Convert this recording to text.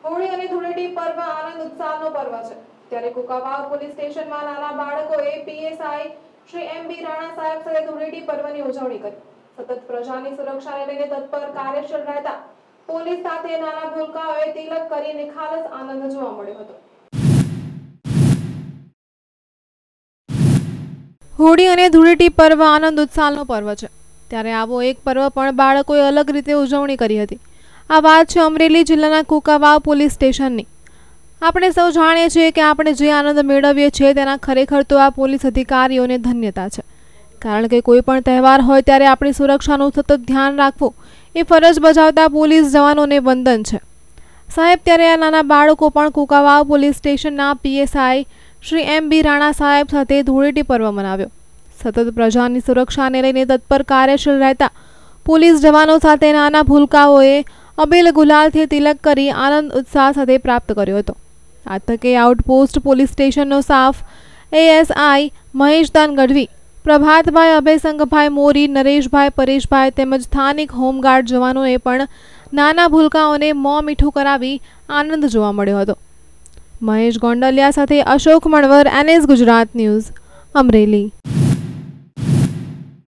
હોળી અને ધૂળેટી પર્વ આનંદ ઉત્સાહનો પર્વ છે, ત્યારે કુકાવાવ પોલીસ સ્ટેશનમાં નાના બાળકોએ પીએસઆઈ શ્રી એમ.બી. રાણા સાહેબ સાથે ધૂળેટી પર્વની ઉજવણી કરી। સતત પ્રજાની સુરક્ષાને લઈને તત્પર કાર્યશીલ રહેતા પોલીસ સાથે નાના ભૂલકાઓએ તિલક કરી નિખાલસ આનંદ જોવા મળ્યો હતો। હોળી અને ધૂળેટી પર્વ આનંદ ઉત્સાહનો પર્વ છે, ત્યારે આવો એક પર્વ પણ બાળકોએ અલગ રીતે ઉજવણી કરી હતી। આ વાત છે અમરેલી જિલ્લાના કુકાવાવ પોલીસ સ્ટેશનની। આપણે સૌ જાણીએ છીએ કે આપણે જે આનંદ મેળવીએ છીએ તેના ખરેખર તો આ પોલીસ અધિકારીઓને ધન્યતા છે, કારણ કે કોઈ પણ તહેવાર હોય ત્યારે આપણી સુરક્ષાનું સતત ધ્યાન રાખવું એ ફરજ બજાવતા પોલીસ જવાનોને વંદન છે, સાહેબ। ત્યારે આ નાના બાળકો પણ કુકાવાવ પોલીસ સ્ટેશનના પીએસઆઈ શ્રી એમ.બી. રાણા સાહેબ સાથે ધૂળેટી પર્વ મનાવ્યો। સતત પ્રજાની સુરક્ષાને લઈને તત્પર કાર્યશીલ રહેતા પોલીસ જવાનો સાથે નાના ભૂલકાઓએ અબીલ ગુલાલથી તિલક કરી આનંદ ઉત્સાહ સાથે પ્રાપ્ત કર્યો હતો। આ તકે આઉટપોસ્ટ પોલીસ સ્ટેશનનો સ્ટાફ એસ.આઈ મહેશદાન ગઢવી, પ્રભાતભાઈ, અભયસંગભાઈ મોરી, નરેશભાઈ, પરેશભાઈ તેમજ સ્થાનિક હોમગાર્ડ જવાનોએ પણ નાના ભૂલકાઓને મોં મીઠું કરાવી આનંદ જોવા મળ્યો હતો। મહેશ ગોંડલિયા સાથે અશોક મણવર, NS ગુજરાત ન્યૂઝ, અમરેલી।